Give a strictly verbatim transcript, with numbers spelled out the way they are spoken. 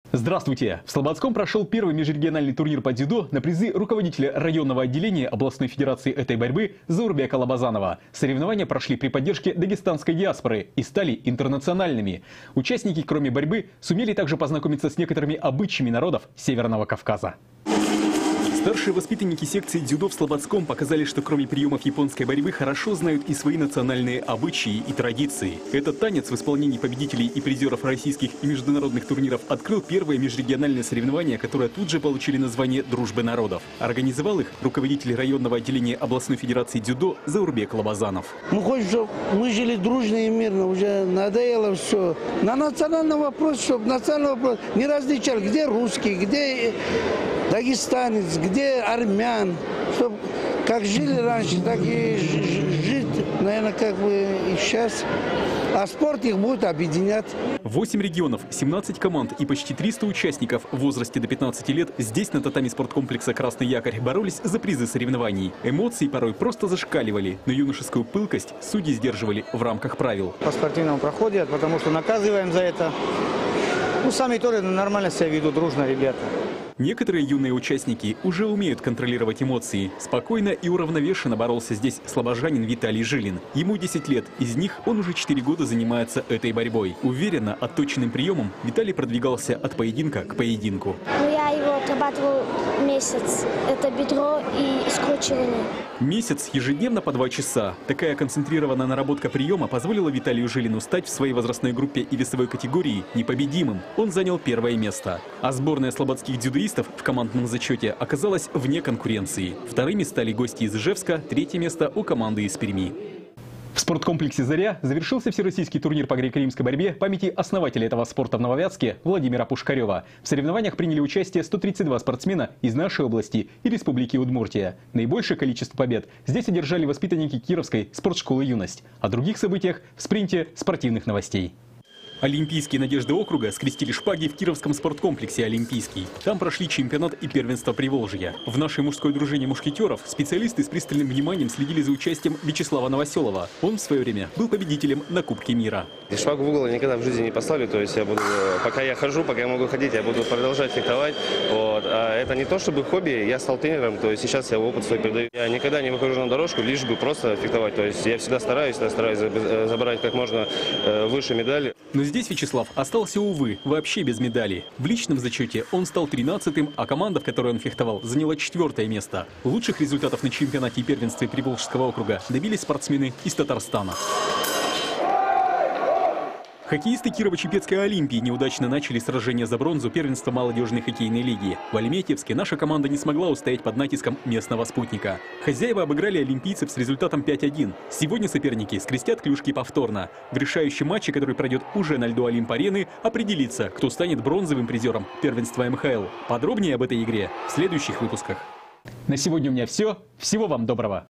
Здравствуйте! В Слободском прошел первый межрегиональный турнир по дзюдо на призы руководителя районного отделения областной федерации этой борьбы Заурбека Лобазанова. Соревнования прошли при поддержке дагестанской диаспоры и стали интернациональными. Участники, кроме борьбы, сумели также познакомиться с некоторыми обычаями народов Северного Кавказа. Старшие воспитанники секции дзюдо в Слободском показали, что кроме приемов японской борьбы хорошо знают и свои национальные обычаи и традиции. Этот танец в исполнении победителей и призеров российских и международных турниров открыл первое межрегиональное соревнование, которое тут же получили название «Дружбы народов». Организовал их руководитель районного отделения областной федерации дзюдо Заурбек Лобазанов. Мы хотим, чтобы мы жили дружно и мирно, уже надоело все. На национальный вопрос, чтобы национальный вопрос не различали, где русский, где дагестанец, где армян, чтобы как жили раньше, так и жить, наверное, как бы и сейчас. А спорт их будет объединять. Восемь регионов, семнадцать команд и почти триста участников в возрасте до пятнадцати лет здесь, на татами спорткомплекса «Красный якорь», боролись за призы соревнований. Эмоции порой просто зашкаливали, но юношескую пылкость судьи сдерживали в рамках правил. По спортивному проходят, потому что наказываем за это. Ну, сами тоже нормально себя ведут, дружно, ребята. Некоторые юные участники уже умеют контролировать эмоции. Спокойно и уравновешенно боролся здесь слобожанин Виталий Жилин. Ему десять лет, из них он уже четыре года занимается этой борьбой. Уверенно, отточенным приемом Виталий продвигался от поединка к поединку. Ну, я его отрабатывал месяц. Это бедро и скручивание. Месяц ежедневно по два часа. Такая концентрированная наработка приема позволила Виталию Жилину стать в своей возрастной группе и весовой категории непобедимым. Он занял первое место. А сборная слободских дзюдоистов в командном зачете оказалась вне конкуренции. Вторыми стали гости из Ижевска, третье место у команды из Перми. В спорткомплексе «Заря» завершился всероссийский турнир по греко-римской борьбе памяти основателя этого спорта в Нововятске Владимира Пушкарева. В соревнованиях приняли участие сто тридцать два спортсмена из нашей области и Республики Удмуртия. Наибольшее количество побед здесь одержали воспитанники Кировской спортшколы «Юность». О других событиях в спринте спортивных новостей. Олимпийские надежды округа скрестили шпаги в Кировском спорткомплексе «Олимпийский». Там прошли чемпионат и первенство Приволжья. В нашей мужской дружине мушкетеров специалисты с пристальным вниманием следили за участием Вячеслава Новоселова. Он в свое время был победителем на Кубке мира. Шпагу в угол я никогда в жизни не поставлю, то есть я буду, пока я хожу, пока я могу ходить, я буду продолжать фехтовать. Вот. А это не то чтобы хобби, я стал тренером, то есть сейчас я опыт свой передаю. Я никогда не выхожу на дорожку, лишь бы просто фехтовать, то есть я всегда стараюсь, я стараюсь забрать как можно выше медали. Но здесь Вячеслав остался, увы, вообще без медали. В личном зачете он стал тринадцатым, а команда, в которой он фехтовал, заняла четвертое место. Лучших результатов на чемпионате и первенстве Приволжского округа добились спортсмены из Татарстана. Хоккеисты Кирово-Чепецкой Олимпии неудачно начали сражение за бронзу первенства молодежной хоккейной лиги. В Альметьевске наша команда не смогла устоять под натиском местного спутника. Хозяева обыграли олимпийцев с результатом пять один. Сегодня соперники скрестят клюшки повторно. В решающем матче, который пройдет уже на льду Олимп-арены, определится, кто станет бронзовым призером первенства эм ха эл. Подробнее об этой игре в следующих выпусках. На сегодня у меня все. Всего вам доброго.